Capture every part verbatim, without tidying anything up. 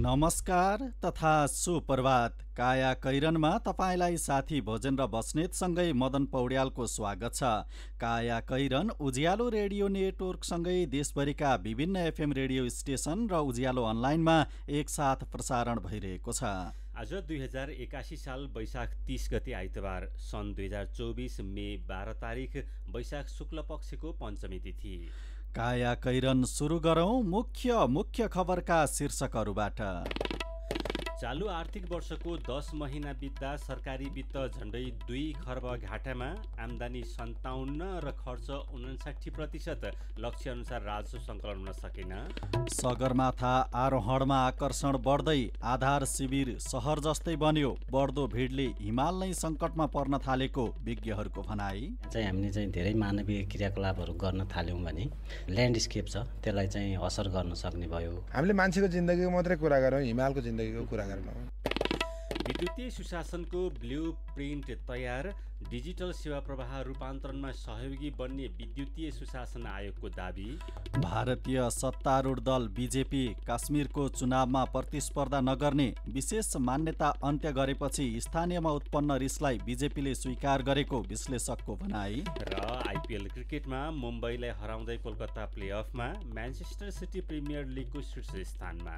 नमस्कार तथा सुप्रभात। काया कैरनमा तपाईलाई साथी भोजेन्द्र बस्नेतसँगै मदन पौड्यालको स्वागत छ। काया कैरन उज्यालो रेडियो नेटवर्कसँगै देशभरिका विभिन्न एफएम रेडियो स्टेशन र उज्यालो अनलाइनमा एकसाथ प्रसारण भइरहेको छ। आज दुई हजार एकासी साल वैशाख तीस गते आइतबार सन् दुई हजार चौबिस मे बाह्र तारिक वैशाख शुक्ल पक्षको पञ्चमी तिथि। काया कैरन सुरु गरौं मुख्य मुख्य खबरका शीर्षकहरूबाट। चालु आर्थिक वर्षको दस महिना बित्दा सरकारी वित्त झण्डै दुई खर्ब घाटामा, आम्दानी सन्ताउन्न र खर्च उनासाठी प्रतिशत लक्ष्य अनुसार राजस्व सङ्कलन हुन सकेन। सगरमाथा आरोहणमा आकर्षण बढ्दै आधार शिविर सहर जस्तै बन्यो। बढ्दो भिडले हिमाल नै सङ्कटमा पर्न थालेको विज्ञहरूको भनाई। चाहिँ हामीले चाहिँ धेरै मानवीय क्रियाकलापहरू गर्न थाल्यौँ भने ल्यान्डस्केप छ त्यसलाई चाहिँ असर गर्न सक्ने भयो। हामीले मान्छेको जिन्दगीको मात्रै कुरा गरौँ, हिमालको जिन्दगीको कुरा विद्युतीय सुशासनको ब्लू प्रिन्ट तयार, डिजिटल सेवा प्रवाह रूपान्तरणमा सहयोगी बन्ने विद्युतीय सुशासन आयोगको दाबी। भारतीय सत्तारूढ दल बीजेपी काश्मीरको चुनावमा प्रतिस्पर्धा नगर्ने विशेष मान्यता अन्त्य गरेपछि स्थानीयमा उत्पन्न रिसलाई बीजेपीले स्वीकार गरेको विश्लेषकको भनाई। र आइपिएल क्रिकेटमा मुम्बईलाई हराउँदै कोलकाता प्लेअफमा, म्यानचेस्टर सिटी प्रिमियर लिगको शीर्ष स्थानमा।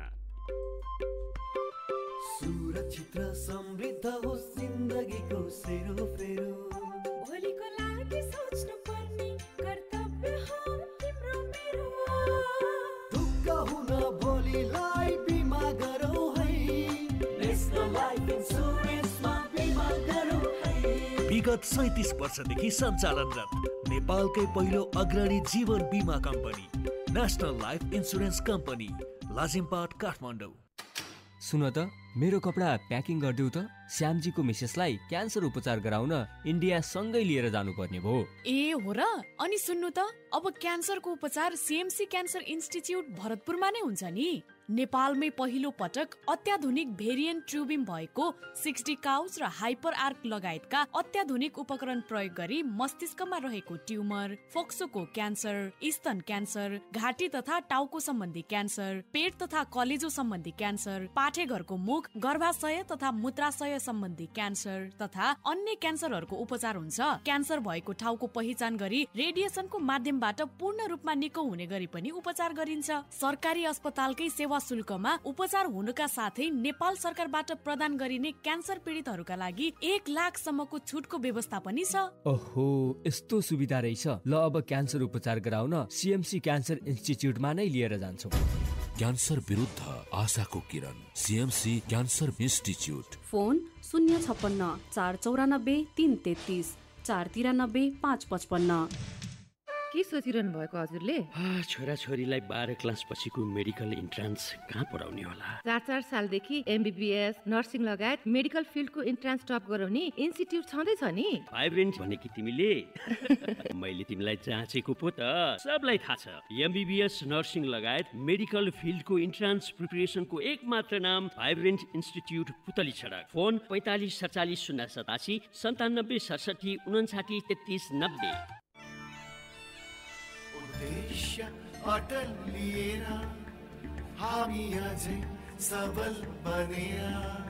सुरक्षित र समृद्ध होस् जिन्दगीको सेरोफेरो, भोलिको लागि सोच्नु पर्ने कर्तव्य हो तिम्रो मेरो। दुःख हुन भोलिलाई बिमा गरौँ है, नेसनल लाइफ इन्स्योरेन्समा बिमा गरौँ है। विगत सैतिस वर्षदेखि सञ्चालनरत नेपालकै पहिलो अग्रणी जीवन बिमा company national life insurance company, Lazimpat, Kathmandu. सुन त, मेरो कपडा प्याकिङ गरिदेऊ त। श्यामजीको मिसेसलाई क्यान्सर उपचार गराउन इन्डिया सँगै लिएर जानुपर्ने भयो। ए हो र? अनि सुन्नु त, अब क्यान्सरको उपचार सीएमसी क्यान्सर इन्स्टिच्युट भरतपुरमा नै हुन्छ नि। नेपालमै पहिलो पटक अत्याधुनिक भेरिएन्ट ट्युबिम भएको सिक्सटी काउस र हाइपर आर्क लगायतका अत्याधुनिक उपकरण प्रयोग गरी मस्तिष्कमा रहेको ट्युमर, फोक्सोको क्यान्सर, स्तन क्यान्सर, घाँटी तथा टाउको सम्बन्धी क्यान्सर, पेट तथा कलेजो सम्बन्धी क्यान्सर, पाठेघरको मुख, गर्भाशय तथा मूत्राशय सम्बन्धी क्यान्सर तथा अन्य क्यान्सरहरूको उपचार हुन्छ। क्यान्सर भएको ठाउँको पहिचान गरी रेडिएसनको माध्यमबाट पूर्ण रूपमा निको हुने गरी पनि उपचार गरिन्छ। सरकारी अस्पतालकै सेवा शुल्कमा उपचार हुनुका साथै नेपाल सरकारबाट प्रदान गरिने क्यान्सर पीडितहरूका लागि एक लाख सम्मको छुटको व्यवस्था पनि छ। ओहो, यस्तो सुविधा रहेछ। ल अब क्यान्सर उपचार गराउन सीएमसी क्यान्सर इन्स्टिच्युटमा नै लिएर जान्छौँ। क्यान्सर विरुद्ध आशाको किरण, सीएमसी क्यान्सर इन्स्टिच्युट। फोन शून्य छप्पन्न चार चौरानब्बे तिन तेत्तिस चार तिरानब्बे पाँच पचपन्न। के सोचिरहनु भएको हजुरले? छोरा छोरीलाई बाह्र क्लास पछिको मेडिकल इन्ट्रान्स कहाँ पढाउने होला? चार चार सालदेखि एमबीबीएस, नर्सिङ लगायत मेडिकल फिल्डको इन्ट्रान्स टप गराउने इन्स्टिट्युट छँदैछ नि। भाइब्रेन्ट भने कि तिमीले? मैले तिमीलाई जाँचेको पो त, सबलाई थाहा छ। एमबीबीएस, नर्सिङ लगायत मेडिकल फिल्डको इन्ट्रान्स प्रिपरेसनको एक मात्र नाम भाइब्रेन्ट इन्स्टिट्युट, पुतली सडक। फोन पैँतालिस सडचालिस शून्य सतासी सन्तानब्बे सडसठी उन्साठी तेत्तिस नब्बे। उद्देश्य अटल लिएर हामी अझै सबल बनेर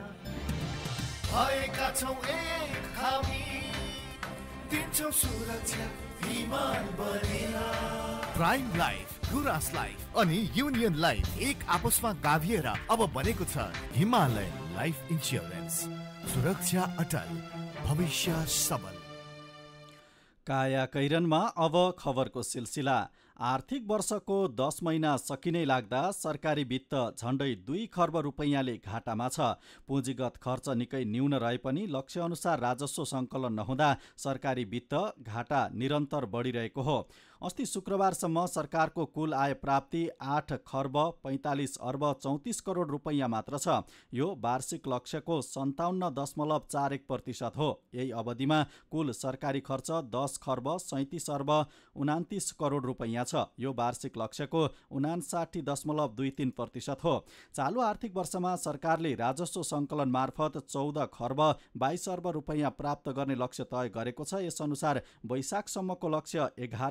भएका छौँ एक हामी, दिन्छौँ सुरक्षा हिमाल बनेर। प्राइम लाइफ, गुराँस लाइफ अनि युनियन लाइफ एक आपसमा गाभिएर अब बनेको छ हिमालयन लाइफ इन्स्योरेन्स। सुरक्षा अटल, भविष्य सबल। काया कैरनमा अब खबरको सिलसिला। आर्थिक वर्षको दस महिना सकिनै लाग्दा सरकारी वित्त झण्डै दुई खर्ब रुपैयाँले घाटामा छ। पुँजीगत खर्च निकै न्यून रहे पनि लक्ष्य अनुसार राजस्व सङ्कलन नहुँदा सरकारी वित्त घाटा निरन्तर बढिरहेको हो। अस्ति शुक्रबारसम्म सरकारको कुल आय प्राप्ति आठ खर्ब पैँतालिस अर्ब चौतिस करोड रुपैयाँ मात्र छ। यो वार्षिक लक्ष्यको सन्ताउन्न दशमलव चार एक प्रतिशत हो। यही अवधिमा कुल सरकारी खर्च दस खर्ब सैतिस अर्ब उनातिस करोड रुपैयाँ छ। यो वार्षिक लक्ष्यको उनासाठी दशमलव दुई तीन प्रतिशत हो। चालु आर्थिक वर्षमा सरकारले राजस्व सङ्कलन मार्फत चौध खर्ब बाइस अर्ब रुपैयाँ प्राप्त गर्ने लक्ष्य तय गरेको छ। यस अनुसार वैशाखसम्मको लक्ष्य एघार खर्ब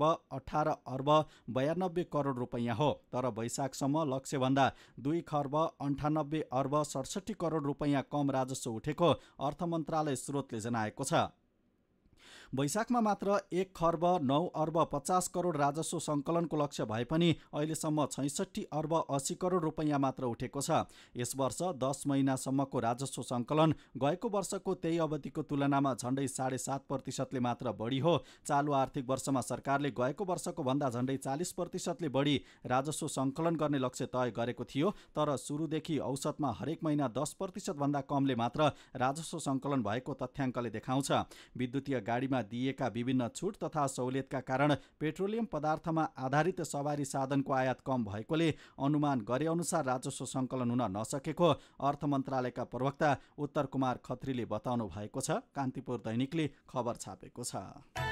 अठार अर्ब बयानब्बे करोड रुपैयाँ हो। तर वैशाखसम्म लक्ष्यभन्दा दुई खर्ब अन्ठानब्बे अर्ब सडसठी करोड रुपैयाँ कम राजस्व उठेको अर्थ मन्त्रालय स्रोतले जनाएको छ। वैशाखमा मात्र एक खर्ब नौ अर्ब पचास करोड राजस्व सङ्कलनको लक्ष्य भए पनि अहिलेसम्म छैसठी अर्ब अस्सी करोड रुपैयाँ मात्र उठेको छ। यस वर्ष दस महिनासम्मको राजस्व सङ्कलन गएको वर्षको त्यही अवधिको तुलनामा झण्डै साढे सात प्रतिशतले मात्र बढी हो। चालु आर्थिक वर्षमा सरकारले गएको वर्षको भन्दा झण्डै चालिस प्रतिशतले बढी राजस्व सङ्कलन गर्ने लक्ष्य तय गरेको थियो। तर सुरुदेखि औसतमा हरेक महिना दस प्रतिशतभन्दा कमले मात्र राजस्व सङ्कलन भएको तथ्याङ्कले देखाउँछ। विद्युतीय गाडीमा दिएका विभिन्न छुट तथा सहुलियतका कारण पेट्रोलियम पदार्थमा आधारित सवारी साधनको आयात कम भएकोले अनुमान गरे अनुसार राजस्व सङ्कलन हुन नसकेको अर्थ मन्त्रालयका प्रवक्ता उत्तर कुमार खत्रीले बताउनु भएको छ। कान्तिपुर दैनिकले खबर छापेको छ।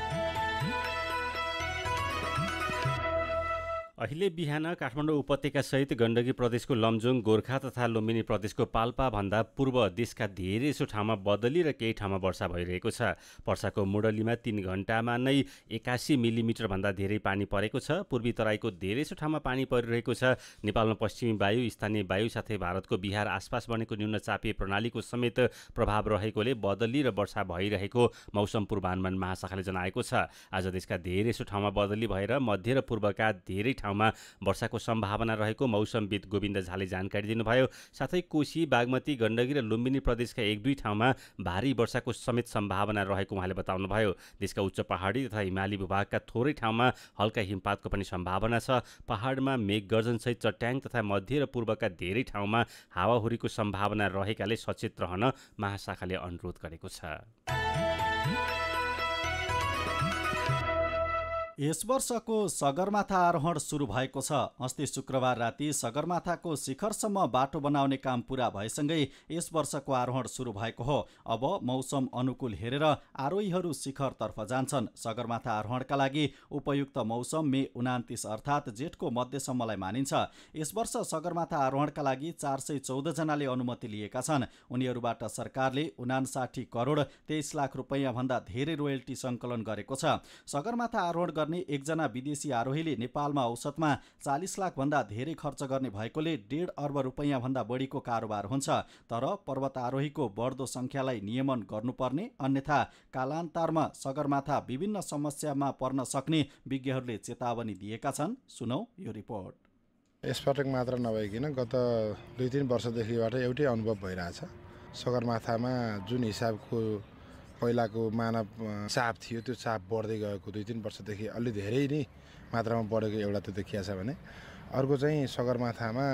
अहिले बिहान काठमाडौँ उपत्यकासहित गण्डकी प्रदेशको लमजुङ, गोर्खा तथा लुम्बिनी प्रदेशको पाल्पा भन्दा पूर्व देशका धेरैसो ठाउँमा बदली र केही ठाउँमा वर्षा भइरहेको छ। वर्षाको मुडलीमा तीन घण्टामा नै एकासी मिलिमिटर भन्दा धेरै पानी परेको छ। पूर्वी तराईको धेरैसो ठाउँमा पानी परिरहेको छ। नेपालमा पश्चिमी वायु, स्थानीय वायु साथै भारतको बिहार आसपास बनेको न्यून चापीय प्रणालीको समेत प्रभाव रहेकोले बदली र वर्षा भइरहेको मौसम पूर्वानुमान महाशाखाले जनाएको छ। आज देशका धेरैसो ठाउँमा बदली भएर मध्य र पूर्वका धेरै ठाउँमा वर्षाको सम्भावना रहेको मौसमविद गोविन्द झाले जानकारी दिनुभयो। साथै कोशी, बागमती, गण्डकी र लुम्बिनी प्रदेशका एक दुई ठाउँमा भारी वर्षाको समेत सम्भावना रहेको उहाँले बताउनुभयो। देशका उच्च पहाडी तथा हिमाली भूभागका थोरै ठाउँमा हल्का हिमपातको पनि सम्भावना छ। पहाडमा मेघगर्जनसहित चट्याङ तथा मध्य र पूर्वका धेरै ठाउँमा हावाहुरीको सम्भावना रहेकाले सचेत रहन महाशाखाले अनुरोध गरेको छ। यस वर्षको सगरमाथा आरोहण सुरु भएको छ। अस्ति शुक्रबार राति सगरमाथाको शिखरसम्म बाटो बनाउने काम पूरा भएसँगै यस वर्षको आरोहण सुरु भएको हो। अब मौसम अनुकूल हेरेर आरोहीहरू शिखरतर्फ जान्छन्। सगरमाथा आरोहणका लागि उपयुक्त मौसम मे उनातिस अर्थात् जेठको मध्यसम्मलाई मानिन्छ। यस वर्ष सगरमाथा आरोहणका लागि चार सय चौध जनाले अनुमति लिएका छन्। उनीहरूबाट सरकारले उनासाठी करोड तेइस लाख रुपैयाँ भन्दा धेरै रोयल्टी सङ्कलन गरेको छ। सगरमाथा आरोहण गर्ने एकजना विदेशी आरोहीले नेपालमा औसतमा चालिस लाख भन्दा धेरै खर्च गर्ने भएकोले डेढ अर्ब रुपैयाँ भन्दा बढीको कारोबार हुन्छ। तर पर्वत आरोहीको बढ्दो संख्यालाई नियमन गर्नुपर्ने, अन्यथा कालान्तरमा सगरमाथा विभिन्न समस्यामा पर्न सक्ने विज्ञहरूले चेतावनी दिएका छन्। सुनौ यो रिपोर्ट। यसपटक मात्र नभइकन गत दुई तीन वर्षदेखिबाट एउटै अनुभव भइरहेछ। सगरमाथामा जुन हिसाबको पहिलाको मानव चाप थियो त्यो चाप बढ्दै गएको दुई तीन वर्षदेखि अलि धेरै नै मात्रामा बढेको एउटा त्यो देखिया छ भने अर्को चाहिँ सगरमाथामा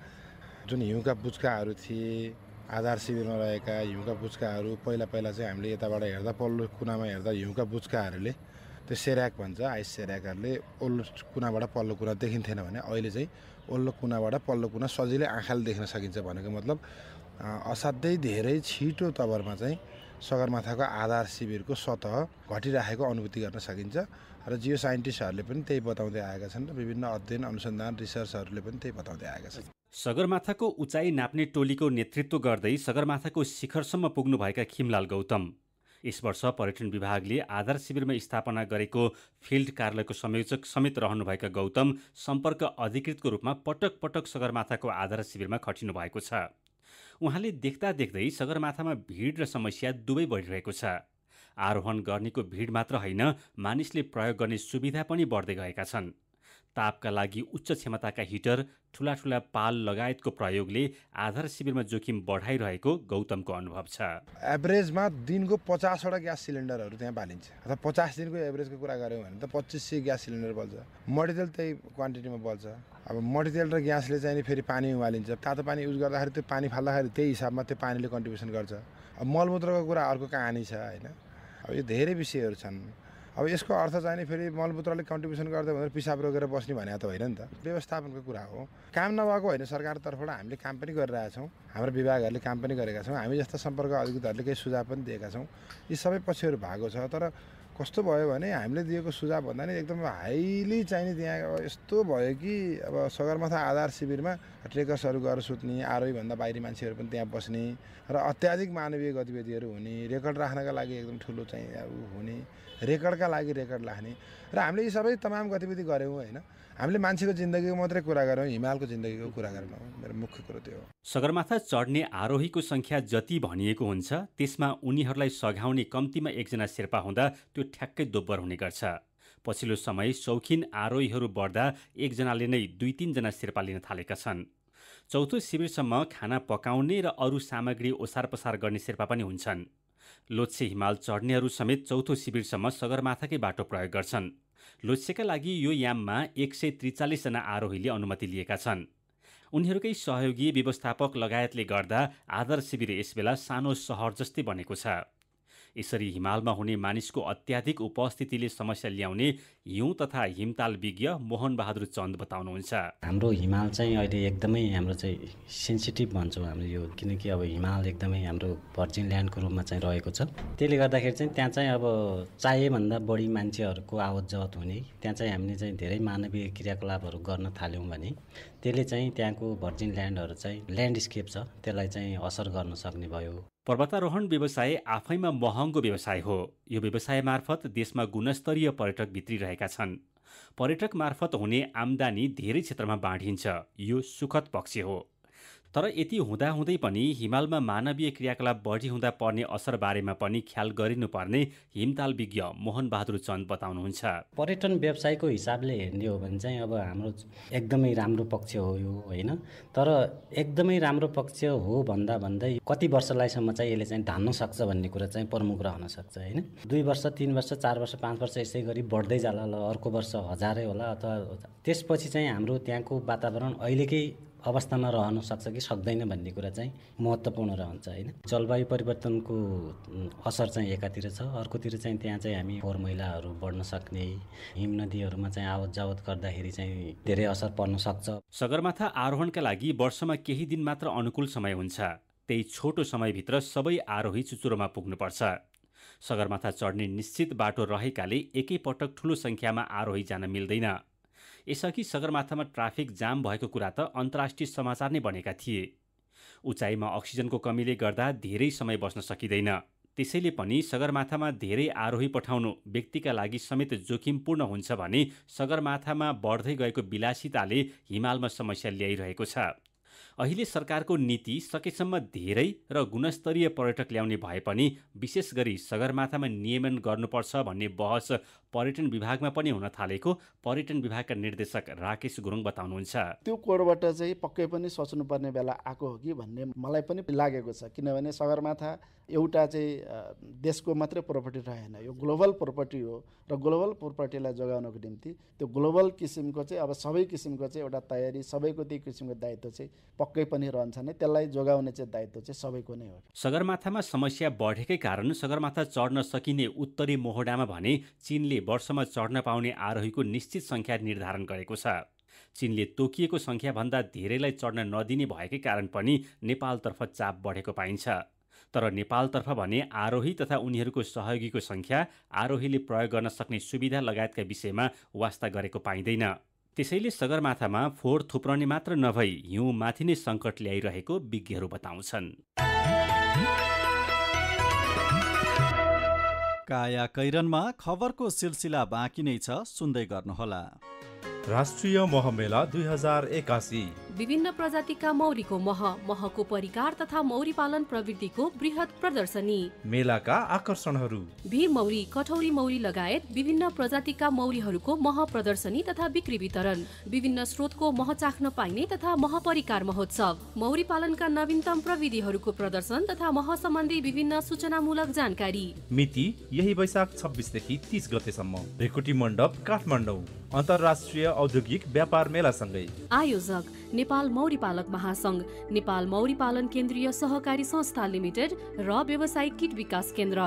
जुन हिउँका बुच्काहरू थिए, आधार शिविरमा रहेका हिउँका बुच्काहरू पहिला पहिला चाहिँ हामीले यताबाट हेर्दा पल्लो कुनामा हेर्दा हिउँका बुच्काहरूले त्यो सेर्याक भन्छ, आइस सेर्याकहरूले ओल्लो कुनाबाट पल्लो कुना देखिन्थेन भने अहिले चाहिँ ओल्लो कुनाबाट पल्लो कुना सजिलै आँखाले देख्न सकिन्छ। भनेको मतलब असाध्यै धेरै छिटो तवरमा चाहिँ सगरमाथाको आधार शिविरको सतह घटिराखेको अनुभूति गर्न सकिन्छ र जियो साइन्टिस्टहरूले पनि त्यही बताउँदै आएका छन् र विभिन्न अध्ययन अनुसन्धान रिसर्चहरूले पनि त्यही बताउँदै आएका छन्। सगरमाथाको उचाइ नाप्ने टोलीको नेतृत्व गर्दै सगरमाथाको शिखरसम्म पुग्नुभएका खिमलाल गौतम यस वर्ष पर्यटन विभागले आधार शिविरमा स्थापना गरेको फिल्ड कार्यालयको संयोजक समेत रहनुभएका गौतम सम्पर्क अधिकृतको रूपमा पटक पटक सगरमाथाको आधार शिविरमा खटिनु भएको छ। उहाँले देख्दा देख्दै सगरमाथामा भिड र समस्या दुवै बढिरहेको छ। आरोहण गर्नेको भिड मात्र होइन, मानिसले प्रयोग गर्ने सुविधा पनि बढ्दै गएका छन्। तापका लागि उच्च क्षमताका हिटर, ठुला ठुला पाल लगायतको प्रयोगले आधार शिविरमा जोखिम बढाइरहेको गौतमको अनुभव छ। एभरेजमा दिनको पचासवटा ग्यास सिलिन्डरहरू त्यहाँ बालिन्छ। अथवा पचास दिनको एभरेजको कुरा गऱ्यौँ भने त पच्चिस सय ग्यास सिलिन्डर बल्छ। मटेरियल त्यही क्वान्टिटीमा बल्छ। अब मटेरियल र ग्यासले चाहिँ फेरि पानी उमालिन्छ। तातो पानी युज गर्दाखेरि त्यो पानी फाल्दाखेरि त्यही हिसाबमा त्यो पानीले कन्ट्रिब्युसन गर्छ। अब मलमूत्रको कुरा अर्को कहानी छ होइन। अब यो धेरै विषयहरू छन्। अब यसको अर्थ चाहिँ फेरि मलमूत्रले कन्ट्रिब्युसन गर्दै भनेर पिसाब रोकेर बस्ने भने त होइन नि त। व्यवस्थापनको कुरा हो। काम नभएको होइन, सरकार तर्फबाट हामीले काम पनि गरिरहेछौँ, हाम्रो विभागहरूले काम पनि गरेका छौँ, हामी जस्ता सम्पर्क अधिकृतहरूले केही सुझाव पनि दिएका छौँ। यी सबै पक्षहरू भएको छ। तर कस्तो भयो भने हामीले दिएको सुझाव भन्दा नि एकदम हाइली चाहिने त्यहाँ अब यस्तो भयो कि अब सगरमाथा आधार शिविरमा ट्रेकर्सहरू गएर सुत्ने, आरोहीभन्दा बाहिरी मान्छेहरू पनि त्यहाँ बस्ने र अत्याधिक मानवीय गतिविधिहरू हुने, रेकर्ड राख्नका लागि एकदम ठुलो चाहिँ अब हुने, रेकर्डका लागि रेकर्ड राख्ने र हामीले यी सबै तमाम गतिविधि गऱ्यौँ होइन। हामीले मान्छेको जिन्दगीको मात्रै कुरा गऱ्यौँ, हिमालको जिन्दगीको कुरा गरेनौँ। मेरो मुख्य कुरो त्यो हो। सगरमाथा चढ्ने आरोहीको सङ्ख्या जति भनिएको हुन्छ त्यसमा उनीहरूलाई सघाउने कम्तीमा एकजना शेर्पा हुँदा त्यो ठ्याक्कै दोब्बर हुने गर्छ। पछिल्लो समय शौखिन आरोहीहरू बढ्दा एकजनाले नै दुई तीनजना शेर्पा लिन थालेका छन्। चौथो शिविरसम्म खाना पकाउने र अरू सामग्री ओसार पसार गर्ने शेर्पा पनि हुन्छन्। लोच्छे हिमाल चढ्नेहरू समेत चौथो शिविरसम्म सगरमाथाकै बाटो प्रयोग गर्छन्। लोच्छेका लागि यो याममा एक सय त्रिचालिसजना आरोहीले अनुमति लिएका छन्। उनीहरूकै सहयोगी व्यवस्थापक लगायतले गर्दा आधार शिविर यसबेला सानो सहर जस्तै बनेको छ। यसरी हिमालमा हुने मानिसको अत्याधिक उपस्थितिले समस्या ल्याउने हिउँ तथा हिमताल विज्ञ मोहन बहादुर चन्द बताउनुहुन्छ। हाम्रो हिमाल चाहिँ अहिले एकदमै हाम्रो चाहिँ सेन्सिटिभ भन्छौँ हाम्रो यो, किनकि अब हिमाल एकदमै हाम्रो भर्जिन ल्यान्डको रूपमा चाहिँ रहेको छ। त्यसले गर्दाखेरि चाहिँ त्यहाँ चाहिँ अब चाहिएभन्दा बढी मान्छेहरूको आवत जावत हुने, त्यहाँ चाहिँ हामीले चाहिँ धेरै मानवीय क्रियाकलापहरू गर्न थाल्यौँ भने त्यसले चाहिँ त्यहाँको भर्जिन ल्यान्डहरू चाहिँ ल्यान्डस्केप छ त्यसलाई चाहिँ असर गर्न सक्ने भयो। पर्वतारोहण व्यवसाय आफैमा महँगो व्यवसाय हो। यो व्यवसाय मार्फत देशमा गुणस्तरीय पर्यटक भित्रिरहेका छन्। पर्यटक मार्फत हुने आम्दानी धेरै क्षेत्रमा बाँडिन्छ, यो सुखद पक्ष हो। तर यति हुँदाहुँदै पनि हिमालमा मानवीय क्रियाकलाप बढी हुँदा पर्ने असर बारेमा पनि ख्याल गरिनुपर्ने हिमताल विज्ञ मोहन बहादुर चन्द बताउनुहुन्छ। पर्यटन व्यवसायको हिसाबले हेर्ने हो भने चाहिँ अब हाम्रो एकदमै राम्रो पक्ष हो यो होइन, तर एकदमै राम्रो पक्ष हो भन्दा भन्दै कति वर्षलाईसम्म चाहिँ यसले चाहिँ धान्न सक्छ भन्ने कुरा चाहिँ प्रमुख रहन सक्छ होइन। दुई वर्ष तीन वर्ष चार वर्ष पाँच वर्ष यसै गरी बढ्दै जाला, ल अर्को वर्ष हजारै होला, अथवा त्यसपछि चाहिँ हाम्रो त्यहाँको वातावरण अहिलेकै अवस्थामा रहन सक्छ कि सक्दैन भन्ने कुरा चाहिँ महत्त्वपूर्ण रहन्छ होइन। जलवायु परिवर्तनको असर चाहिँ एकातिर छ, अर्कोतिर चाहिँ त्यहाँ चाहिँ हामी फोहोर मैलाहरू बढ्न सक्ने, हिम नदीहरूमा चाहिँ आवत जावत गर्दाखेरि चाहिँ धेरै असर पर्न सक्छ। सगरमाथा आरोहणका लागि वर्षमा केही दिन मात्र अनुकूल समय हुन्छ। त्यही छोटो समयभित्र सबै आरोही चुचुरोमा पुग्नुपर्छ। सगरमाथा चढ्ने निश्चित बाटो रहेकाले एकै पटक ठुलो सङ्ख्यामा आरोही जान मिल्दैन। यसअघि सगरमाथामा ट्राफिक जाम भएको कुरा त अन्तर्राष्ट्रिय समाचार नै बनेका थिए। उचाइमा अक्सिजनको कमीले गर्दा धेरै समय बस्न सकिँदैन। त्यसैले पनि सगरमाथामा धेरै आरोही पठाउनु व्यक्तिका लागि समेत जोखिमपूर्ण हुन्छ भने सगरमाथामा बढ्दै गएको विलासिताले हिमालमा समस्या ल्याइरहेको छ। अहिले सरकारको नीति सकेसम्म धेरै र गुणस्तरीय पर्यटक ल्याउने भए पनि विशेष गरी सगरमाथामा नियमन गर्नुपर्छ भन्ने बहस पर्यटन विभागमा पनि हुन थालेको पर्यटन विभागका निर्देशक राकेश गुरुङ बताउनुहुन्छ। त्यो कोडबाट चाहिँ पक्कै पनि सोच्नुपर्ने बेला आएको हो कि भन्ने मलाई पनि लागेको छ, किनभने सगरमाथा एउटा चाहिँ देशको मात्रै प्रोपर्टी रहेन, यो ग्लोबल प्रोपर्टी हो र ग्लोबल प्रोपर्टीलाई जोगाउनको निम्ति त्यो ग्लोबल किसिमको चाहिँ अब सबै किसिमको चाहिँ एउटा तयारी, सबैको त्यही किसिमको दायित्व चाहिँ पक्कै पनि रहन्छ नै, त्यसलाई जोगाउने चाहिँ दायित्व चाहिँ सबैको नै हो। सगरमाथामा समस्या बढेकै कारण सगरमाथा चढ्न सकिने उत्तरी मोहडामा भने चीनले वर्षमा चढ्न पाउने आरोहीको निश्चित सङ्ख्या निर्धारण गरेको छ। चीनले तोकिएको सङ्ख्याभन्दा धेरैलाई चढ्न नदिने भएकै कारण पनि नेपालतर्फ चाप बढेको पाइन्छ। तर नेपालतर्फ भने आरोही तथा उनीहरूको सहयोगीको सङ्ख्या, आरोहीले प्रयोग गर्न सक्ने सुविधा लगायतका विषयमा वास्ता गरेको पाइँदैन। त्यसैले सगरमाथामा फोहोर थुप्रने मात्र नभई हिउँ माथि नै सङ्कट ल्याइरहेको विज्ञहरू बताउँछन्। काया कैरनमा खबरको सिलसिला बाँकी नै छ, सुन्दै गर्नुहोला। राष्ट्रिय मह मेला दुई हजार एकासी विभिन्न प्रजातिका मौरीको मह, महको परिकार तथा मौरी पालन प्रवृत्तिको बृहत प्रदर्शनी। मेलाका आकर्षणहरू भीर मौरी, कठौरी मौरी लगायत विभिन्न प्रजातिका मौरीहरूको मह प्रदर्शनी तथा बिक्री वितरण, विभिन्न स्रोतको मह चाख्न पाइने तथा मह परिकार महोत्सव, मौरी पालनका नवीनतम प्रविधिहरूको प्रदर्शन तथा मह सम्बन्धी विभिन्न सूचनामूलक जानकारी। मिति यही वैशाख छब्बिसदेखि तीस गतेसम्म, भेकुटी मण्डप काठमाडौँ। अन्तर्राष्ट्रिय औद्योगिक व्यापार मेलासँगै आयोजक नेपाल मौरी पालक महासंघ, नेपाल मौरी पालन केन्द्रीय सहकारी संस्था लिमिटेड र व्यवसायिक किट विकास केन्द्र।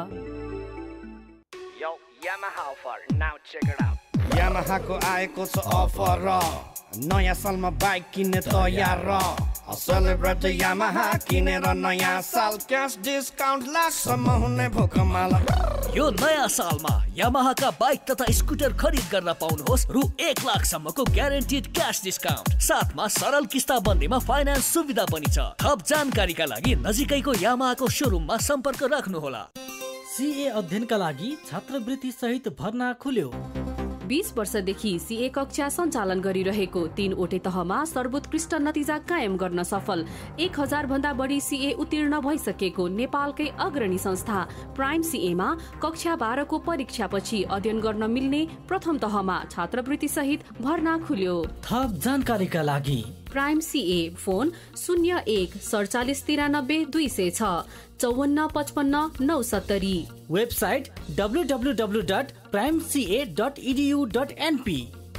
Yamaha को आएको छ अफर र नयाँ सालमा बाइक किन्ने तयार सेलिब्रेट यामाहा किनेर नयाँ साल क्यास डिस्काउन्ट लाखसम्म हुने भोकमाला। यो नयाँ सालमा यामाहाका बाइक तथा स्कुटर खरिद गर्न पाउनुहोस् रु एक लाखसम्मको ग्यारेन्टिड क्यास डिस्काउन्ट, साथमा सरल किस्ता बन्दीमा फाइनान्स सुविधा पनि छ। थप जानकारीका लागि नजिकैको यामाहाको सोरुममा सम्पर्क राख्नुहोला। सीए अध्ययनका लागि छात्रवृत्ति सहित भर्ना खुल्यो। बीस वर्षदेखि सीए कक्षा सञ्चालन गरिरहेको तीनवटै तहमा सर्वोत्कृष्ट नतिजा कायम गर्न सफल एक हजार भन्दा बढी सीए उत्तीर्ण भइसकेको नेपालकै अग्रणी संस्था प्राइम सीएमा कक्षा बाह्रको परीक्षापछि अध्ययन गर्न मिल्ने प्रथम तहमा छात्रवृत्ति सहित भर्ना खुल्यो। थप जानकारीका लागि प्राइम सीए फोन शून्य एक सडचालिस तिरानब्बे दुई सय छ चौवन्न पचपन्न नौ सत्तरी। Website W W W dot prime CA dot edu dot NP.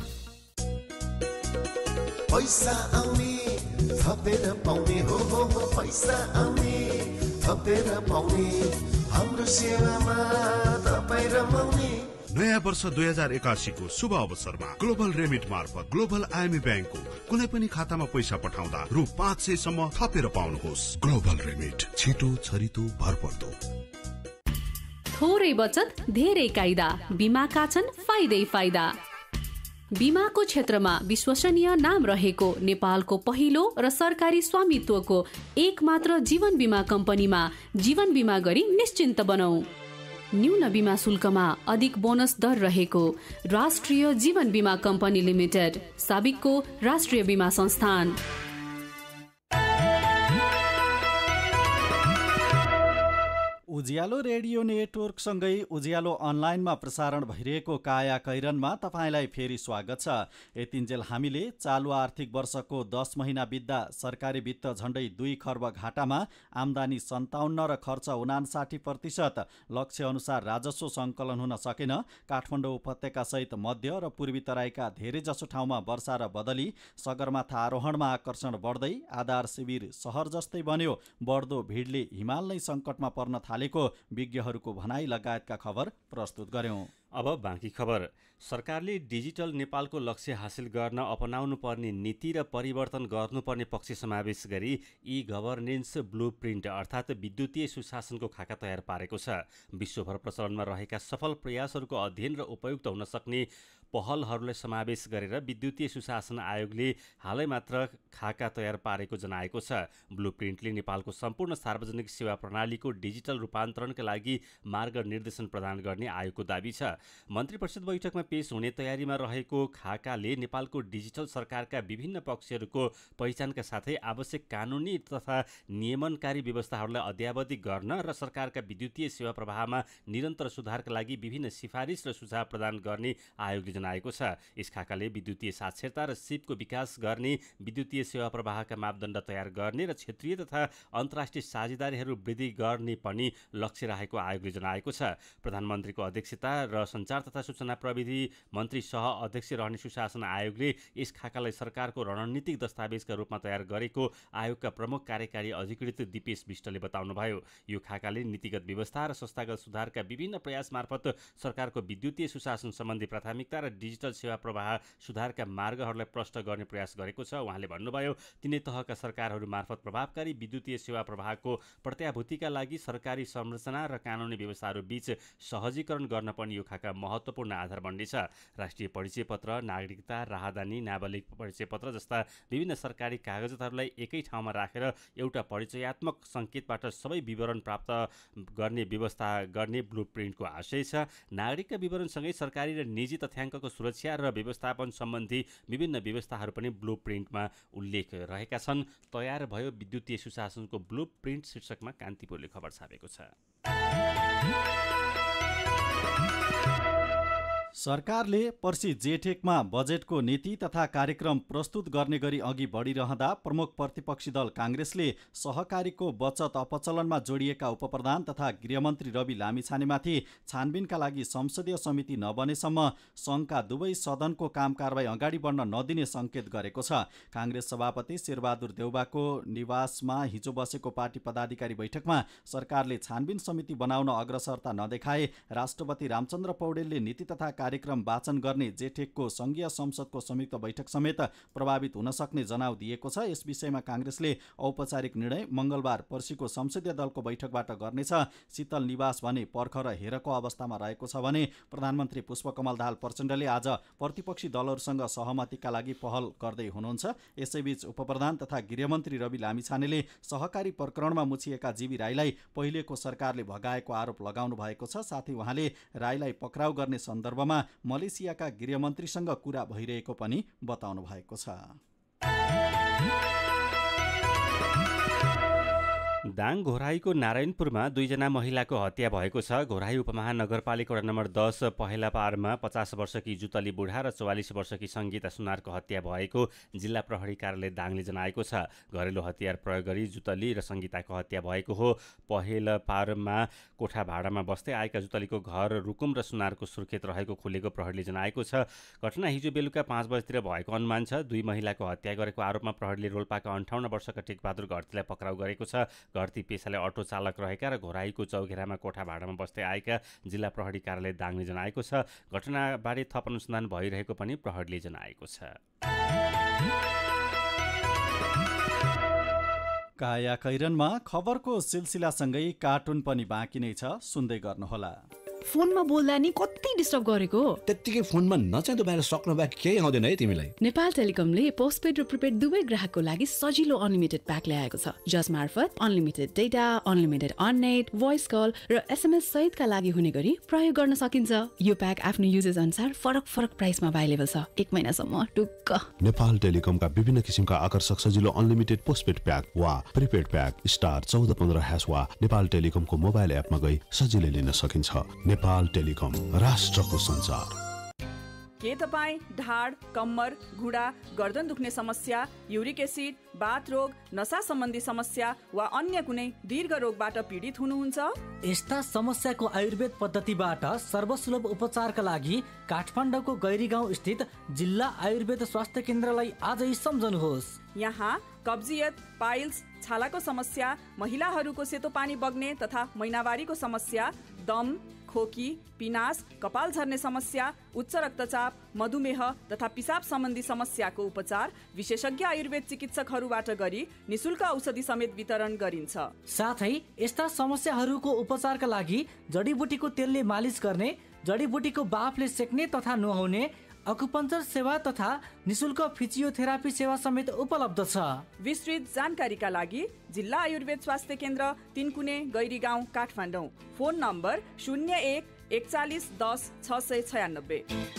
पैसा आउने थपेर पाउने हो हो हो पैसा आउने थपेर पाउने हाम्रो सेवामा तपाईँ रमाउने। नयाँ वर्ष दुई हजार एकासीको शुभ अवसरमा ग्लोबल रेमिट मार्फत ग्लोबल आइएमई ब्याङ्कको कुनै पनि खातामा पैसा पठाउँदा रु पाँच सय सम्म थपेर पाउनुहोस्। ग्लोबल रेमिट, छिटो छरितो भरपर्दो। थोरै बचत धेरै कायदा, बीमाका छन् फाइदै फाइदा। बीमाको क्षेत्रमा विश्वसनीय नाम रहेको नेपालको पहिलो र सरकारी स्वामित्वको एक मात्र जीवन बीमा कम्पनीमा जीवन बीमा गरी निश्चिन्त बनौ। न्यून बीमा शुल्कमा अधिक बोनस दर रहेको राष्ट्रिय जीवन बीमा कम्पनी लिमिटेड, साबिकको राष्ट्रिय बीमा संस्थान। उज्यालो रेडियो नेटवर्कसँगै उज्यालो अनलाइनमा प्रसारण भइरहेको काया कैरनमा तपाईँलाई फेरि स्वागत छ। यतिन्जेल हामीले चालु आर्थिक वर्षको दस महिना बित्दा सरकारी वित्त झण्डै दुई खर्ब घाटामा, आम्दानी सन्ताउन्न र खर्च उनासाठी प्रतिशत लक्ष्य अनुसार राजस्व सङ्कलन हुन सकेन। काठमाडौँ उपत्यका सहित मध्य र पूर्वी तराईका धेरैजसो ठाउँमा वर्षा र बदली, सगरमाथा आरोहणमा आकर्षण बढ्दै आधार शिविर सहर जस्तै बन्यो। बढ्दो भिडले हिमाल नै सङ्कटमा पर्न थाले विज्ञहरूको भनाई लगायतका खबर प्रस्तुत गर्यौं। अब बाँकी खबर। सरकारले डिजिटल नेपालको लक्ष्य हासिल गर्न अपनाउनु पर्ने नीति र परिवर्तन गर्नुपर्ने पक्ष समावेश गरी ई गभर्नेन्स ब्लू प्रिन्ट अर्थात् विद्युतीय सुशासनको खाका तयार पारेको छ। विश्वभर प्रचलनमा रहेका सफल प्रयासहरूको अध्ययन र उपयुक्त हुन सक्ने पहलहरूलाई समावेश गरेर विद्युतीय सुशासन आयोगले हालै मात्र खाका तयार पारेको जनाएको छ। ब्लू प्रिन्टले नेपालको सम्पूर्ण सार्वजनिक सेवा प्रणालीको डिजिटल रूपान्तरणका लागि मार्गनिर्देशन प्रदान गर्ने आयोगको दाबी छ। मन्त्री परिषद बैठकमा पेश हुने तयारीमा रहेको खाकाले नेपालको डिजिटल सरकारका विभिन्न पक्षहरूको पहिचानका साथै आवश्यक कानुनी तथा नियमनकारी व्यवस्थाहरूलाई अद्यावधि गर्न र सरकारका विद्युतीय सेवा प्रवाहमा निरन्तर सुधारका लागि विभिन्न सिफारिस र सुझाव प्रदान गर्ने आयोगले जनाएको छ। यस खाकाले विद्युतीय साक्षरता र सिपको विकास गर्ने, विद्युतीय सेवा प्रवाहका मापदण्ड तयार गर्ने र क्षेत्रीय तथा अन्तर्राष्ट्रिय साझेदारीहरू वृद्धि गर्ने पनि लक्ष्य राखेको आयोगले जनाएको छ। प्रधानमन्त्रीको अध्यक्षता र सञ्चार तथा सूचना प्रविधि मन्त्री सह अध्यक्ष रहने सुशासन आयोगले यस खाकालाई सरकारको रणनीतिक दस्तावेजका रूपमा तयार गरेको आयोगका प्रमुख कार्यकारी अधिकृत दिपेश विष्टले बताउनुभयो। यो खाकाले नीतिगत व्यवस्था र संस्थागत सुधारका विभिन्न प्रयास मार्फत सरकारको विद्युतीय सुशासन सम्बन्धी प्राथमिकता र डिजिटल सेवा प्रवाह सुधारका मार्गहरूलाई प्रष्ट गर्ने प्रयास गरेको छ। उहाँले भन्नुभयो, तिनै तहका सरकारहरू मार्फत प्रभावकारी विद्युतीय सेवा प्रवाहको प्रत्याभूतिका लागि सरकारी संरचना र कानुनी व्यवस्थाहरू बीच सहजीकरण गर्न पनि यो खाका महत्त्वपूर्ण आधार बन्नेछ। राष्ट्रिय परिचय पत्र, नागरिकता, राहदानी, नाबालिग परिचय पत्र जस्ता विभिन्न सरकारी कागजातहरूलाई एकै ठाउँमा राखेर एउटा परिचयात्मक सङ्केतबाट सबै विवरण प्राप्त गर्ने व्यवस्था गर्ने ब्लू प्रिन्टको आशय छ। नागरिकका विवरणसँगै सरकारी र निजी तथ्याङ्कको सुरक्षा र व्यवस्थापन सम्बन्धी विभिन्न व्यवस्थाहरू पनि ब्लू प्रिन्टमा उल्लेख रहेका छन्। तयार भयो विद्युतीय सुशासनको ब्लू प्रिन्ट शीर्षकमा कान्तिपुरले खबर छापेको छ। सरकारले पर्सि जेठेकमा बजेटको नीति तथा कार्यक्रम प्रस्तुत गर्ने गरी अघि बढिरहँदा प्रमुख प्रतिपक्षी दल काङ्ग्रेसले सहकारीको बचत अपचलनमा जोडिएका उपप्रधान तथा गृहमन्त्री रवि लामिछानेमाथि छानबिनका लागि संसदीय समिति नबनेसम्म सङ्घका दुवै सदनको काम कारबाही अगाडि बढ्न नदिने सङ्केत गरेको छ। काङ्ग्रेस सभापति शेरबहादुर देउबाको निवासमा हिजो बसेको पार्टी पदाधिकारी बैठकमा सरकारले छानबिन समिति बनाउन अग्रसरता नदेखाए राष्ट्रपति रामचन्द्र पौडेलले नीति तथा कार्यक्रम वाचन गर्ने जेठेकको संघीय संसदको संयुक्त बैठक समेत प्रभावित हुन सक्ने जनाउ दिएको छ। यस विषयमा काङ्ग्रेसले औपचारिक निर्णय मंगलबार पर्सीको संसदीय दलको बैठकबाट गर्नेछ। शीतल निवास भने पर्ख र हेरको अवस्थामा रहेको छ भने प्रधानमन्त्री पुष्पकमल दाहाल प्रचण्डले आज प्रतिपक्षी दलहरूसँग सहमतिका लागि पहल गर्दै हुनुहुन्छ। यसैबीच उपप्रधान तथा गृहमन्त्री रवि लामिछानेले सहकारी प्रकरणमा मुछिएका जीवी राईलाई पहिलेको सरकारले भगाएको आरोप लगाउनु भएको छ। साथै उहाँले राईलाई पक्राउ गर्ने सन्दर्भमा मलेसियाका गृहमन्त्रीसँग कुरा भइरहेको पनि बताउनु भएको छ। दाङ घोराईको नारायणपुरमा दुईजना महिलाको हत्या भएको छ। घोराई उपमहानगरपालिका वडा नम्बर दस पहेला पारमा पचास वर्षकी जुतली बुढा र चौवालिस वर्षकी सङ्गीता सुनारको हत्या भएको जिल्ला प्रहरी कार्यालय दाङले जनाएको छ। घरेलु हतियार प्रयोग गरी जुतली र सङ्गीताको हत्या भएको हो। पहेला पारमा कोठा भाडामा बस्दै आएका जुतलीको घर रुकुम र सुनारको सुर्खेत रहेको खुलेको प्रहरीले जनाएको छ। घटना हिजो बेलुका पाँच बजीतिर भएको अनुमान छ। दुई महिलाको हत्या गरेको आरोपमा प्रहरीले रोल्पाका अन्ठाउन्न वर्षका टेकबहादुर घरतीलाई पक्राउ गरेको छ। घरती पेशाले अटो चालक रहेका र घोराईको चौघेरामा कोठा भाडामा बस्दै आएका जिल्ला प्रहरी कार्यालय दाङले जनाएको छ। घटनाबारे थप अनुसन्धान भइरहेको पनि प्रहरीले जनाएको छ। काया कैरनमा खबरको सिलसिलासँगै कार्टुन पनि बाँकी नै छ, सुन्दै गर्नुहोला। फोनमा बोल्दा नि कति डिस्टर्ब गरेको। त्यत्तिकै फोनमा नचाहिँदो बाहिर सक्न बाहेक केही आउँदैन है तिमीलाई। नेपाल टेलिकमले पोस्टपेड र प्रिपेड दुवै ग्राहकको लागि सजिलो अनलिमिटेड प्याक ल्याएको छ, जस मार्फत unlimited data, unlimited on net, voice call र एसएमएस सहितका लागि हुने गरी प्रयोग गर्न सकिन्छ। यो प्याक आफ्नो युजेस अनुसार फरक फरक प्राइसमा अभाइलेबल छ, एक महिनासम्म टुक्क। नेपाल टेलिकमका विभिन्न किसिमका आकर्षक सजिलो अनलिमिटेड पोस्टपेड प्याक वा प्रिपेड प्याक स्टार चौध पन्ध्र ह्यास वा नेपाल टेलिकमको मोबाइल एपमा गई सजिलै लिन सकिन्छ। नेपाल टेलिकम, राष्ट्रको सञ्चार। के तपाईँ ढाड, कम्मर, घुँडा, गर्दन दुख्ने समस्या, युरिक एसिड, बाथ रोग, नसा सम्बन्धी समस्या वा अन्य कुनै दीर्घ रोगबाट पीडित हुनुहुन्छ? यस्ता समस्याको आयुर्वेद पद्धतिबाट सर्वसुलभ उपचारका लागि काठमाडौँको गैरीगाउँ स्थित जिल्ला आयुर्वेद स्वास्थ्य केन्द्रलाई आजै सम्झनुहोस्। यहाँ कब्जियत, पाइल्स, छालाको समस्या, महिलाहरूको सेतो पानी बग्ने तथा महिनावारीको समस्या, दम, खोकी, पिनास, कपाल झर्ने समस्या, उच्च रक्तचाप, मधुमेह तथा पिसाब सम्बन्धी समस्याको उपचार विशेषज्ञ आयुर्वेद चिकित्सकहरूबाट गरी निशुल्क औषधि समेत वितरण गरिन्छ। साथै यस्ता समस्याहरूको उपचारका लागि जडीबुटीको तेलले मालिस गर्ने, जडीबुटीको बाफले सेक्ने तथा नुहाउने, अकुपञ्चर सेवा तथा निशुल्क फिजियोथेरापी सेवा समेत उपलब्ध छ। विस्तृत जानकारीका लागि जिल्ला आयुर्वेद स्वास्थ्य केन्द्र तिनकुने गैरीगाउँ काठमाडौँ, फोन नम्बर शून्य एक एकचालिस दस छ सय छयानब्बे।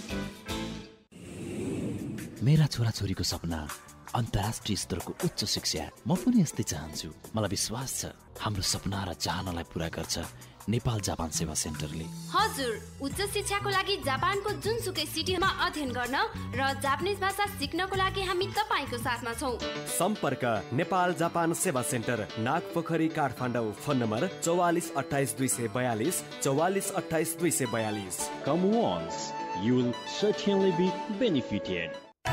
मेरा छोराछोरीको सपना अन्तर्राष्ट्रिय स्तरको उच्च शिक्षा, म पनि यस्तै चाहन्छु। मलाई विश्वास छ हाम्रो सपना र चाहनालाई पूरा गर्छ नेपाल जापान सेवा सेन्टरले। हजुर, उच्च शिक्षाको लागि जापानको जुनसुकै सिटीमा अध्ययन गर्न र जापानिज भाषा सिक्नको लागि हामी तपाईँको साथमा छौँ। सम्पर्क नेपाल जापान सेवा centre, Nagpokhari, Kathmandu. Phone number चौवालिस अठाइस दुई सय बयालिस चौवालिस अठाइस दुई सय बयालिस। Come once, you will certainly be benefited.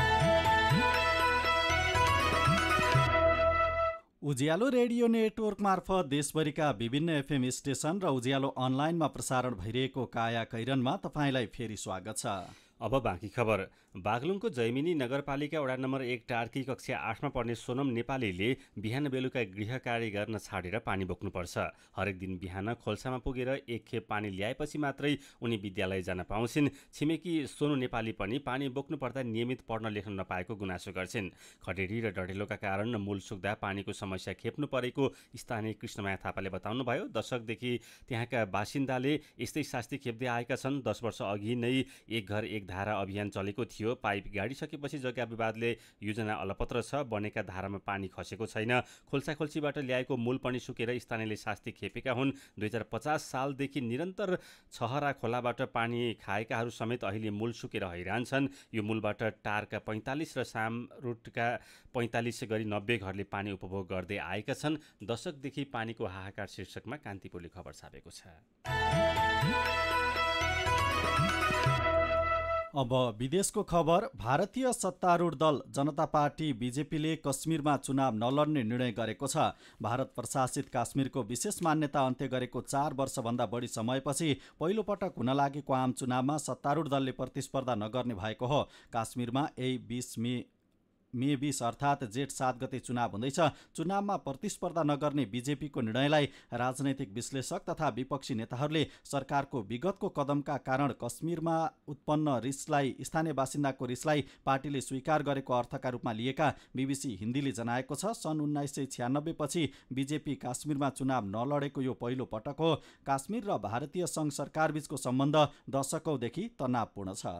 Ujyalo radio network मार्फत देशभरिका विभिन्न एफएम स्टेशन र उज्यालो अनलाइनमा प्रसारण भइरहेको काया कैरनमा तपाईँलाई फेरि स्वागत छ। अब बाँकी खबर। बागलुङको जैमिनी नगरपालिका वडा नम्बर एक टार्की कक्षा आठमा पढ्ने सोनम नेपालीले बिहान बेलुका गृह कार्य गर्न छाडेर पानी बोक्नुपर्छ। हरेक दिन बिहान खोल्सामा पुगेर एक खेप पानी ल्याएपछि मात्रै उनी विद्यालय जान पाउँछिन्। छिमेकी सोनु नेपाली पनि पानी बोक्नु पर्दा नियमित पढ्न लेख्न नपाएको गुनासो गर्छिन्। खडेरी र डढेलोका कारण मूल सुक्दा पानीको समस्या खेप्नु परेको स्थानीय कृष्णमाया थापाले बताउनुभयो। दशकदेखि त्यहाँका बासिन्दाले यस्तै शास्ति खेप्दै आएका छन्। दस वर्ष अघि नै एक घर एक धारा अभियान चलेको थियो। पाइप गाडिसकेपछि जग्गा विवादले योजना अलपत्र छ। बनेका धारामा पानी खसेको छैन। खोल्सा खोल्सीबाट ल्याएको मूल पनि सुकेर स्थानीयले शास्ति खेपेका हुन्। दुई हजार पचास सालदेखि निरन्तर छहरा खोलाबाट पानी खाएकाहरू समेत अहिले मूल सुकेर हैरान छन्। यो मूलबाट टारका पैँतालिस र सामरुटका पैँतालिस गरी नब्बे घरले पानी उपभोग गर्दै आएका छन्। दशकदेखि पानीको हाहाकार शीर्षकमा कान्तिपुरले खबर छापेको छ। अब विदेशको खबर। भारतीय सत्तारूढ दल जनता पार्टी बीजेपीले कश्मीरमा चुनाव नलड्ने निर्णय गरेको छ। भारत प्रशासित काश्मीरको विशेष मान्यता अन्त्य गरेको चार वर्षभन्दा बढी समयपछि पहिलो पटक हुन लागेको आम चुनावमा सत्तारूढ दलले प्रतिस्पर्धा नगर्ने भएको हो। काश्मीरमा यही बीस मे मे बीस अर्थात् जेठ सात गते चुनाव हुँदैछ। चुनावमा प्रतिस्पर्धा नगर्ने बीजेपीको निर्णयलाई राजनैतिक विश्लेषक तथा विपक्षी नेताहरूले सरकारको विगतको कदमका कारण कश्मीरमा उत्पन्न रिसलाई स्थानीय बासिन्दाको रिसलाई पार्टीले स्वीकार गरेको अर्थका रूपमा लिएका बीबीसी हिन्दीले जनाएको छ। सन् उन्नाइस सय छ्यानब्बे पछि बीजेपी काश्मीरमा चुनाव नलडेको यो पहिलो पटक हो। काश्मीर र भारतीय सङ्घ सरकारबीचको सम्बन्ध दशकौँदेखि तनावपूर्ण छ।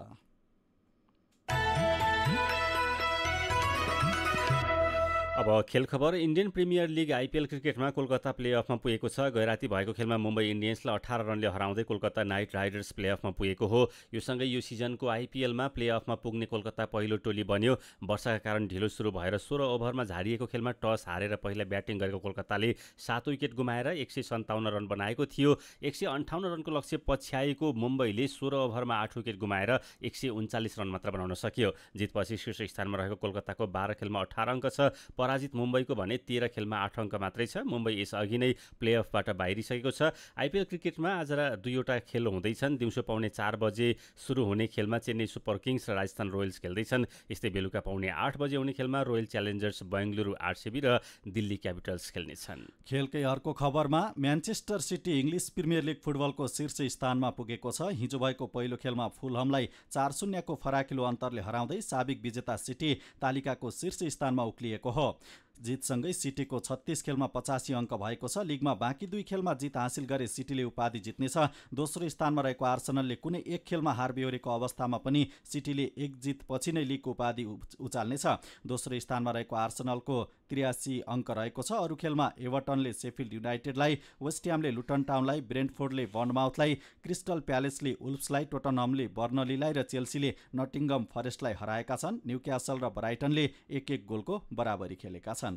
अब खेल खबर। इन्डियन प्रिमियर लिग आइपिएल क्रिकेटमा कोलकाता प्लेअफमा पुगेको छ। गैराती भएको खेलमा मुम्बई इन्डियन्सलाई अठार रनले हराउँदै कोलकाता नाइट राइडर्स प्लेअफमा पुगेको हो। यो सँगै यो सिजनको आइपिएलमा प्लेअफमा पुग्ने कोलकाता पहिलो टोली बन्यो। वर्षाका कारण ढिलो सुरु भएर सोह्र ओभरमा झारिएको खेलमा टस हारेर पहिला ब्याटिङ गरेको कोलकाताले सात विकेट गुमाएर एक सय सन्ताउन्न रन बनाएको थियो। एक सय अन्ठाउन्न रनको लक्ष्य पछ्याएको मुम्बईले सोह्र ओभरमा आठ विकेट गुमाएर एक सय उन्चालिस रन मात्र बनाउन सक्यो। जितपछि शीर्ष स्थानमा रहेको कोलकाताको बाह्र खेलमा अठार अङ्क छ। पराजित मुम्बईको भने तेह्र खेलमा आठ अङ्क मात्रै छ। मुम्बई यसअघि नै प्लेअफबाट बाहिरिसकेको छ। आइपिएल क्रिकेटमा आज दुईवटा खेल हुँदैछन्। दिउँसो पाउने चार बजे सुरु हुने खेलमा चेन्नई सुपर किङ्स र राजस्थान रोयल्स खेल्दैछन्। यस्तै बेलुका पाउने आठ बजे हुने खेलमा रोयल च्यालेन्जर्स बेङ्गलुरु आरसिबी र दिल्ली क्यापिटल्स खेल्नेछन्। खेलकै अर्को खबरमा Manchester City English Premier League फुटबलको शीर्ष स्थानमा पुगेको छ। हिजो भएको पहिलो खेलमा फुलहमलाई चार शून्यको फराकिलो अन्तरले हराउँदै साबिक विजेता सिटी तालिकाको शीर्ष स्थानमा उक्लिएको हो। जितसँगै सिटीको छत्तीस खेलमा पचासी अङ्क भएको छ। लिगमा बाँकी दुई खेलमा जित हासिल गरे सिटीले उपाधि जित्नेछ। दोस्रो स्थानमा रहेको आर्सेनलले कुनै एक खेलमा हार बेहोरेको अवस्थामा पनि सिटीले एक जित पछि नै लिगको उपाधि उचाल्नेछ। दोस्रो स्थानमा रहेको आर्सेनलको त्रियासी अङ्क रहेको छ। अरू खेलमा एभर्टनले सेफिल्ड युनाइटेडलाई, वेस्टह्यामले लुटन टाउनलाई, ब्रेन्टफोर्डले बर्नमाउथलाई, क्रिस्टल प्यालेसले उल्फ्सलाई, टोटनहमले बर्नलीलाई र चेल्सीले नटिङ्गम फरेस्टलाई हराएका छन्। न्युक्यासल र ब्राइटनले एक एक गोलको बराबरी खेलेका छन्।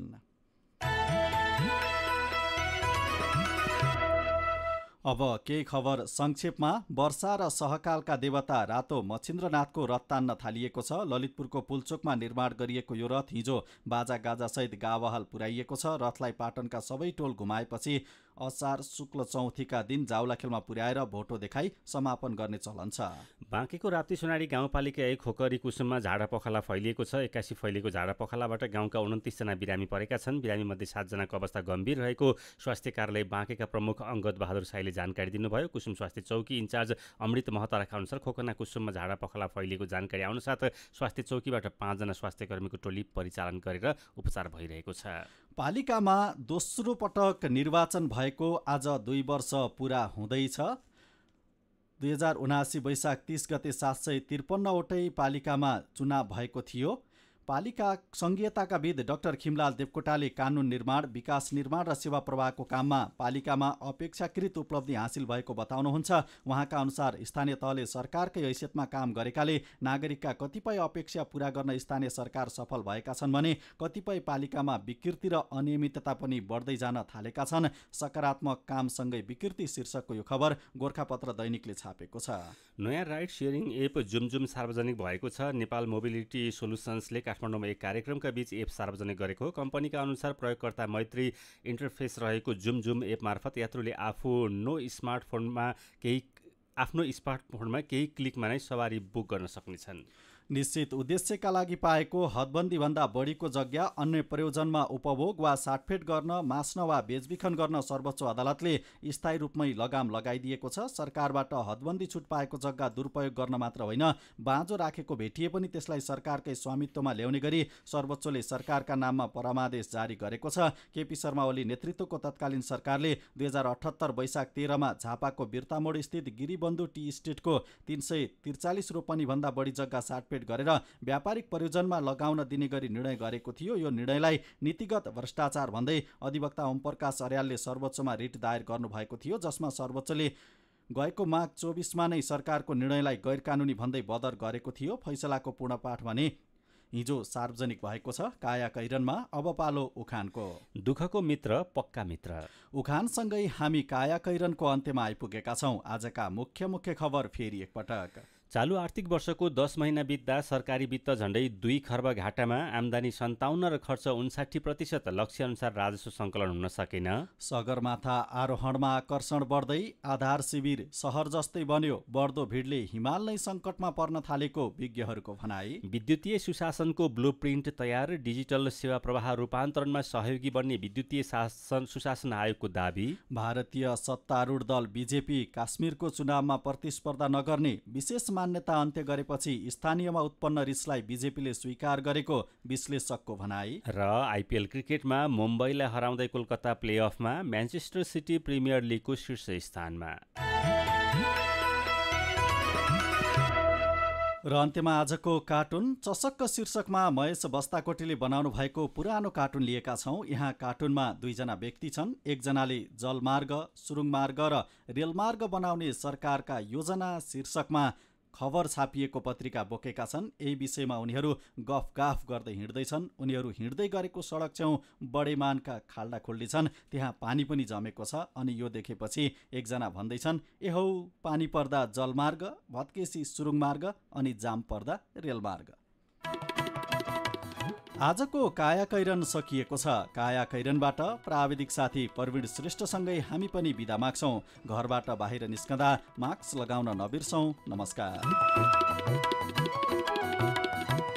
अब केही खबर संक्षेपमा। वर्षा र सहकालका देवता रातो मच्छिन्द्रनाथको रथ तान्न थालिएको छ। ललितपुरको पुल्चोकमा निर्माण गरिएको यो रथ हिजो बाजा गाजासहित गावाहाल पुर्याइएको छ। रथलाई पाटनका सबै टोल घुमाएपछि असार शुक्ल चौथीका दिन जाउला खेलमा पुर्याएर भोटो देखाई समापन गर्ने चलन छ। बाँकेको राप्ती सोनाडी गाउँपालिका एक खोकरी कुसुममा झाडा पखाला फैलिएको छ। एक्कासी फैलिएको झाडा पखालाबाट गाउँका उन्तिसजना बिरामी परेका छन्। बिरामीमध्ये सातजनाको अवस्था गम्भीर रहेको स्वास्थ्य कार्यालय बाँकेका प्रमुख अङ्गद बहादुर साईले जानकारी दिनुभयो। कुसुम स्वास्थ्य चौकी इन्चार्ज अमृत महताराका अनुसार खोकना कुसुममा झाडा पखाला फैलिएको जानकारी आउनसाथ स्वास्थ्य चौकीबाट पाँचजना स्वास्थ्य कर्मीको टोली परिचालन गरेर उपचार भइरहेको छ। पालिकामा दोस्रो पटक निर्वाचन भएको आज दुई वर्ष पुरा हुँदैछ। दुई हजार उनासी वैशाख तीस गते सात सय त्रिपन्नवटै पालिकामा चुनाव भएको थियो। पालिका सङ्घीयताका विद डाक्टर खिमलाल देवकोटाले कानुन निर्माण, विकास निर्माण र सेवा प्रवाहको काममा पालिकामा अपेक्षाकृत उपलब्धि हासिल भएको बताउनुहुन्छ। उहाँका अनुसार स्थानीय तहले सरकारकै हैसियतमा काम गरेकाले नागरिकका कतिपय अपेक्षा पूरा गर्न स्थानीय सरकार सफल भएका छन् भने कतिपय पालिकामा विकृति र अनियमितता पनि बढ्दै जान थालेका छन्। सकारात्मक कामसँगै विकृति शीर्षकको यो खबर गोर्खापत्र दैनिकले छापेको छ। नयाँ राइड सेयरिङ एप जुमजुम सार्वजनिक भएको छ। नेपाल मोबिलिटी सोल्युसन्सले काठमाडौँमा एक कार्यक्रमका बीच एप सार्वजनिक गरेको हो। कम्पनीका अनुसार प्रयोगकर्ता मैत्री इन्टरफेस रहेको जुमजुम एप मार्फत यात्रुले आफ्नो स्मार्टफोनमा केही आफ्नो स्मार्टफोनमा केही क्लिकमा नै सवारी बुक गर्न सक्नेछन्। निश्चित उद्देश्यका लागि पाएको हदबन्दीभन्दा बढीको जग्गा अन्य प्रयोजनमा उपभोग वा साटफेट गर्न, मास्न वा बेचबिखन गर्न सर्वोच्च अदालतले स्थायी रूपमै लगाम लगाइदिएको छ। सरकारबाट हदबन्दी छुट पाएको जग्गा दुरुपयोग गर्न मात्र होइन, बाँझो राखेको भेटिए पनि त्यसलाई सरकारकै स्वामित्वमा ल्याउने गरी सर्वोच्चले सरकारका नाममा परामादेश जारी गरेको छ। केपी शर्मा ओली नेतृत्वको तत्कालीन सरकारले दुई हजार अठहत्तर वैशाख तेह्रमा झापाको बिर्तामोड स्थित गिरिबन्धु टी स्टेटको तीन सय त्रिचालिस रोपनीभन्दा बढी जग्गा साटफेट गरेर व्यापारिक प्रयोजनमा लगाउन दिने गरी निर्णय गरेको थियो। यो निर्णयलाई नीतिगत भ्रष्टाचार भन्दै अधिवक्ता ओमप्रकाश अर्यालले सर्वोच्चमा रिट दायर गर्नुभएको थियो, जसमा सर्वोच्चले गएको माघ चौबिसमा नै सरकारको निर्णयलाई गैरकानुनी भन्दै बदर गरेको थियो। फैसलाको पूर्ण पाठ भने हिजो सार्वजनिक भएको छ। काया कैरनमा अब पालो उखानको। दुःखको मित्र पक्का मित्र। उखानसँगै हामी काया कैरनको अन्त्यमा आइपुगेका छौँ। आजका मुख्य मुख्य खबर फेरि एकपटक। चालु आर्थिक वर्षको दस महिना बित्दा सरकारी वित्त झण्डै दुई खर्ब घाटामा, आम्दानी सन्ताउन्न र खर्च उन्साठी प्रतिशत लक्ष्य अनुसार राजस्व सङ्कलन हुन सकेन। सगरमाथा आरोहणमा आकर्षण बढ्दै आधार शिविर सहर जस्तै बन्यो। बढ्दो भिडले हिमाल नै सङ्कटमा पर्न थालेको विज्ञहरूको भनाई। विद्युतीय सुशासनको ब्लू प्रिन्ट तयार, डिजिटल सेवा प्रवाह रूपान्तरणमा सहयोगी बन्ने विद्युतीय शासन सुशासन आयोगको दाबी। भारतीय सत्तारूढ दल बीजेपी काश्मीरको चुनावमा प्रतिस्पर्धा नगर्ने विशेष मान्यता अन्त्य गरेपछि स्थानीयमा उत्पन्न रिसलाई बीजेपीले स्वीकार गरेको विश्लेषकको भनाई। र आइपिएल क्रिकेटमा मुम्बईलाई हराउँदै कोलकाता प्लेअफमा, म्यान्चेस्टर सिटी प्रिमियर लिगको शीर्ष स्थानमा। र अन्त्यमा आजको कार्टुन चसक्क शीर्षकमा महेश बस्ताकोटीले बनाउनु भएको पुरानो कार्टुन लिएका छौँ। यहाँ कार्टुनमा दुईजना व्यक्ति छन्। एकजनाले जलमार्ग, सुरुङमार्ग र रेलमार्ग बनाउने सरकारका योजना शीर्षकमा खबर छापिएको पत्रिका बोकेका छन्। यही विषयमा उनीहरू गफगाफ गर्दै हिँड्दैछन्। उनीहरू हिँड्दै गरेको सडक छेउ बडेमानका खाल्डा खुल्डी छन्। त्यहाँ पानी पनि जमेको छ। अनि यो देखेपछि एकजना भन्दैछन्, ए हौ पानी पर्दा जलमार्ग, भत्केसी सुरुङमार्ग अनि जाम पर्दा रेलमार्ग। आजको काया कैरन सकिएको छ। काया कैरनबाट प्राविधिक साथी प्रवीण श्रेष्ठसँगै हामी पनि बिदा माग्छौँ। घरबाट बाहिर निस्कँदा मास्क लगाउन नबिर्सौँ। नमस्कार।